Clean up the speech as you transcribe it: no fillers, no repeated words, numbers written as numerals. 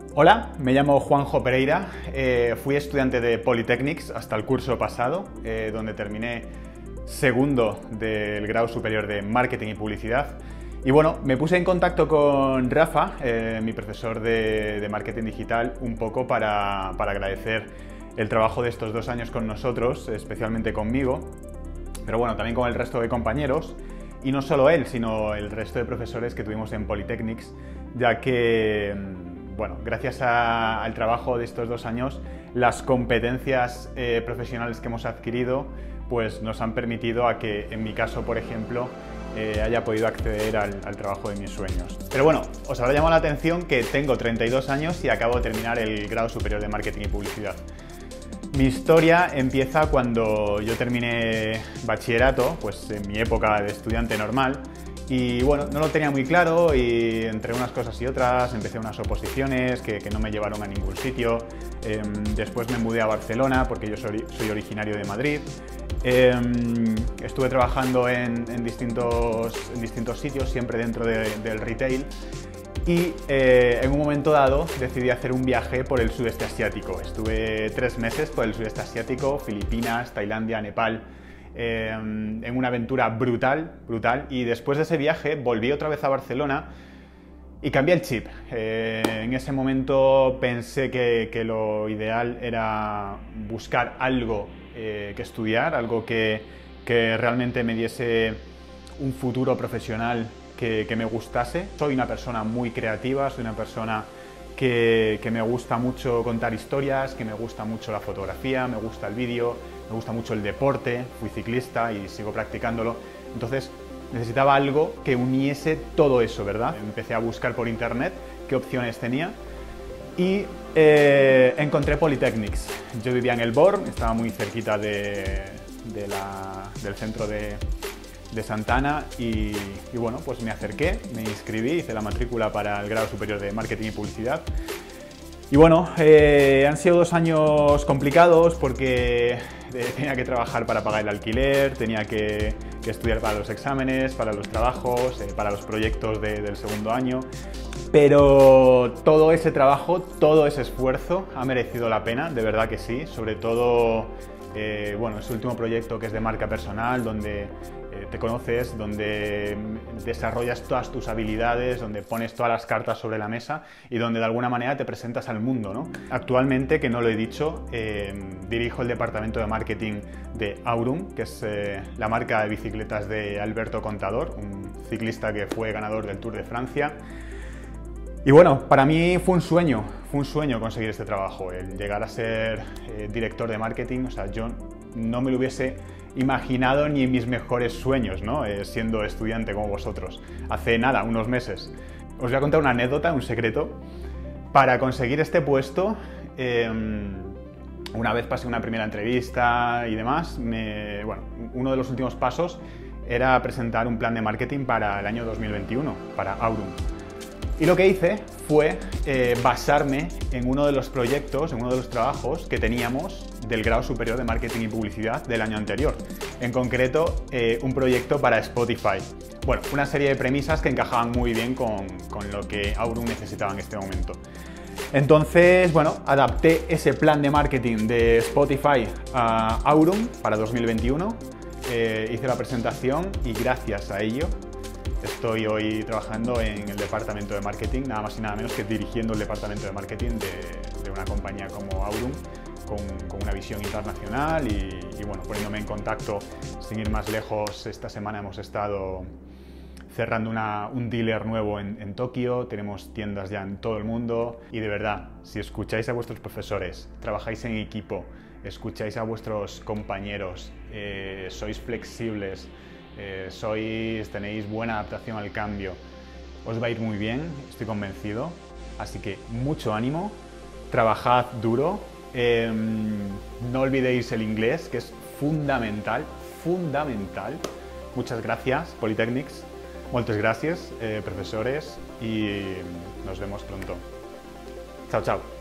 Hola, me llamo Juanjo Pereira, fui estudiante de Polytechnics hasta el curso pasado, donde terminé segundo del grado superior de Marketing y Publicidad. Y bueno, me puse en contacto con Rafa, mi profesor de Marketing Digital, un poco para agradecer el trabajo de estos 2 años con nosotros, especialmente conmigo, pero bueno, también con el resto de compañeros. Y no solo él, sino el resto de profesores que tuvimos en Polytechnics, ya que, bueno, gracias al trabajo de estos 2 años, las competencias profesionales que hemos adquirido pues nos han permitido a que, en mi caso, por ejemplo, haya podido acceder al trabajo de mis sueños. Pero bueno, os habrá llamado la atención que tengo 32 años y acabo de terminar el grado superior de Marketing y Publicidad. Mi historia empieza cuando yo terminé bachillerato, pues en mi época de estudiante normal, y bueno, no lo tenía muy claro y entre unas cosas y otras empecé unas oposiciones que no me llevaron a ningún sitio. Después me mudé a Barcelona porque yo soy originario de Madrid. Estuve trabajando en distintos sitios, siempre dentro del retail. Y en un momento dado decidí hacer un viaje por el sudeste asiático. Estuve 3 meses por el sudeste asiático, Filipinas, Tailandia, Nepal, en una aventura brutal. Y después de ese viaje volví otra vez a Barcelona y cambié el chip. En ese momento pensé que lo ideal era buscar algo que estudiar, algo que realmente me diese un futuro profesional que me gustase. Soy una persona muy creativa, soy una persona que me gusta mucho contar historias, que me gusta mucho la fotografía, me gusta el vídeo, me gusta mucho el deporte, fui ciclista y sigo practicándolo. Entonces necesitaba algo que uniese todo eso, ¿verdad? Empecé a buscar por internet qué opciones tenía y encontré Polytechnics. Yo vivía en El Born, estaba muy cerquita del centro de Santana y bueno, pues me acerqué, me inscribí, hice la matrícula para el grado superior de Marketing y Publicidad. Y bueno, han sido 2 años complicados porque tenía que trabajar para pagar el alquiler, tenía que estudiar para los exámenes, para los trabajos, para los proyectos del segundo año. Pero todo ese trabajo, todo ese esfuerzo ha merecido la pena, de verdad que sí, sobre todo bueno, ese último proyecto que es de marca personal, donde te conoces, donde desarrollas todas tus habilidades, donde pones todas las cartas sobre la mesa y donde de alguna manera te presentas al mundo, ¿no? Actualmente, que no lo he dicho, dirijo el departamento de marketing de Aurum, que es la marca de bicicletas de Alberto Contador, un ciclista que fue ganador del Tour de Francia. Y bueno, para mí fue un sueño conseguir este trabajo, el llegar a ser director de marketing. O sea, yo no me lo hubiese imaginado ni en mis mejores sueños, ¿no? Siendo estudiante como vosotros. Hace nada, unos meses. Os voy a contar una anécdota, un secreto. Para conseguir este puesto, una vez pasé una primera entrevista y demás, bueno, uno de los últimos pasos era presentar un plan de marketing para el año 2021, para Aurum. Y lo que hice fue basarme en uno de los proyectos, en uno de los trabajos que teníamos del grado superior de Marketing y Publicidad del año anterior. En concreto, un proyecto para Spotify. Bueno, una serie de premisas que encajaban muy bien con lo que Aurum necesitaba en este momento. Entonces, bueno, adapté ese plan de marketing de Spotify a Aurum para 2021. Hice la presentación y gracias a ello estoy hoy trabajando en el departamento de marketing, nada más y nada menos que dirigiendo el departamento de marketing de una compañía como Aurum, con una visión internacional y bueno, poniéndome en contacto, sin ir más lejos. Esta semana hemos estado cerrando un dealer nuevo en Tokio, tenemos tiendas ya en todo el mundo y de verdad, si escucháis a vuestros profesores, trabajáis en equipo, escucháis a vuestros compañeros, sois flexibles, tenéis buena adaptación al cambio, os va a ir muy bien, estoy convencido. Así que mucho ánimo, trabajad duro, no olvidéis el inglés, que es fundamental. Muchas gracias, Polytechnics, moltes gràcies, profesores, y nos vemos pronto. Chao, chao.